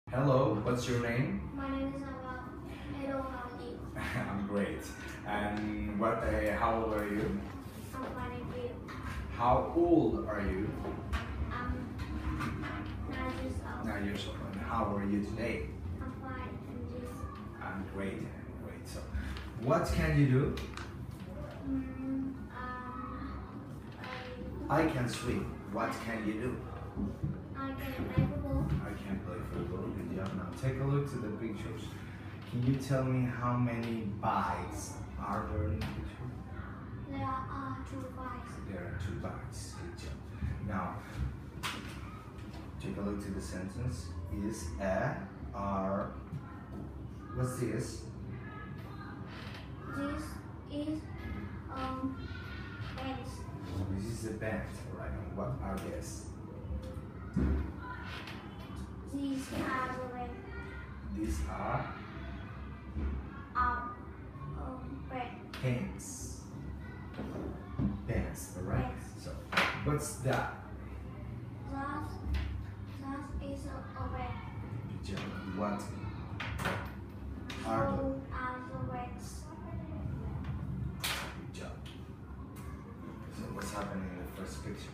Hello, what's your name? My name is Nava. Hello, how are you? I'm great. And how old are you? I'm fine, and you? How old are you? I'm 9 years old. 9 years old. And how are you today? I'm fine, and you? I'm great. So, what can you do? I can swim. What can you do? I can play football. I can play football. Good job. Now take a look to the pictures. Can you tell me how many bikes are there in the picture? There are 2 bikes. There are 2 bikes. Good job. Now take a look to the sentence. Is a are what's this? This is bands. This is a band, right? And what are these? These are the bands. These are Bands. pens. Pens, right? Pens. So what's that? That is a band. Good job. What are So are the bands. good job. So what's happening in the first picture?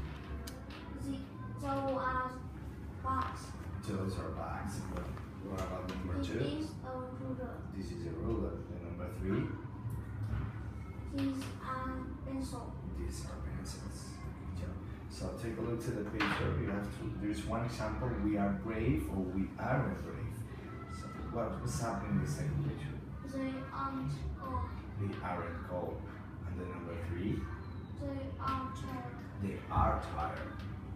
So are box. Those are bags. What about number 2? This is a ruler. This is a ruler. And number 3? These are pencil. These are pencils. Good job. So take a look to the picture. You have to. There's one example. We are brave or we aren't brave. So what's happening in the second picture? They aren't cold. We aren't cold. And then number 3? They are tired. They are tired.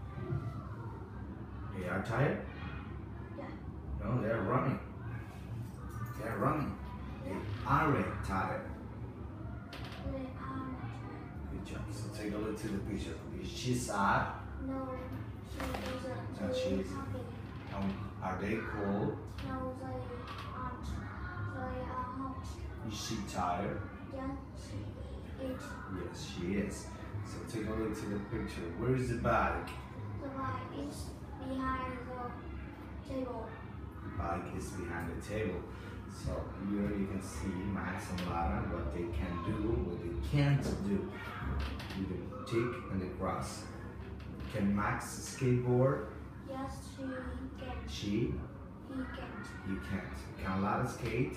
They are tired? Yeah. No, they're running. They're running. They aren't tired. They are tired. Good job. So take a look to the picture. Is she sad? No, she isn't. No, she They isn't. happy. Are they cold? No, they aren't. They are hot. Is she tired? Yeah, she is. Yes, she is. So take a look to the picture. Where is the bag? The bike is behind the table. The bag is behind the table. So here you can see Max and Lara, what they can do, what they can't do. With the tick and the cross. Can Max skateboard? Yes, she can. She? He can't. You can't. Can Lara skate?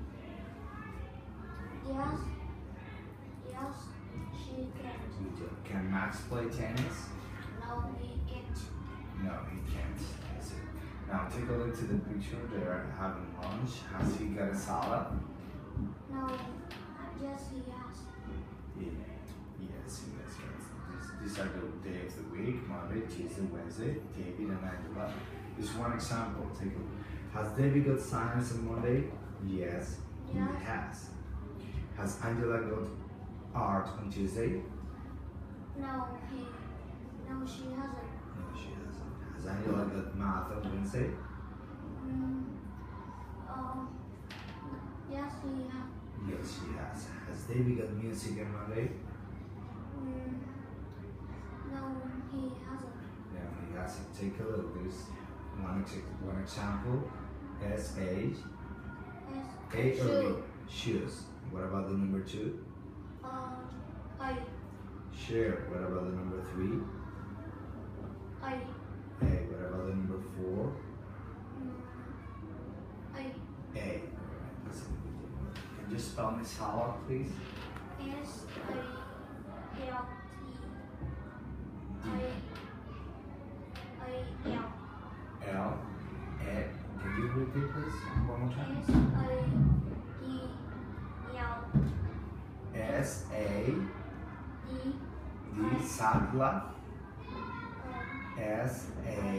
Yes. Yes, she can't. Good job. Can Max play tennis? No, he can't. No, he can't. That's it. Now take a look to the picture. They're having lunch. Has he got a salad? No, yes, he has. Yeah. Yes, he has. These are the day of the week: Monday, Tuesday, Wednesday. David and Angela. This one example. Take a look. Has David got science on Monday? Yes, he Yes. has. Has Angela got art on Tuesday? No, she hasn't. No, she hasn't. Has Angela got math on Wednesday? Mm, um, yes, he has. Yes, she has. Has David got music on Monday? Mm, no, he hasn't. No, he hasn't. Take a look. There's one example. S-H. Yes. Shoe. Shoes. What about the number 2? I. Sure. What about the number 3? I. A. What about the number 4? I. A. Alright, listen. Can you spell me salad, please? S. I. L. T. I. L. L. A. Can you repeat please one more time? S. I. E. L. S-A. E. D. Salad. S-A.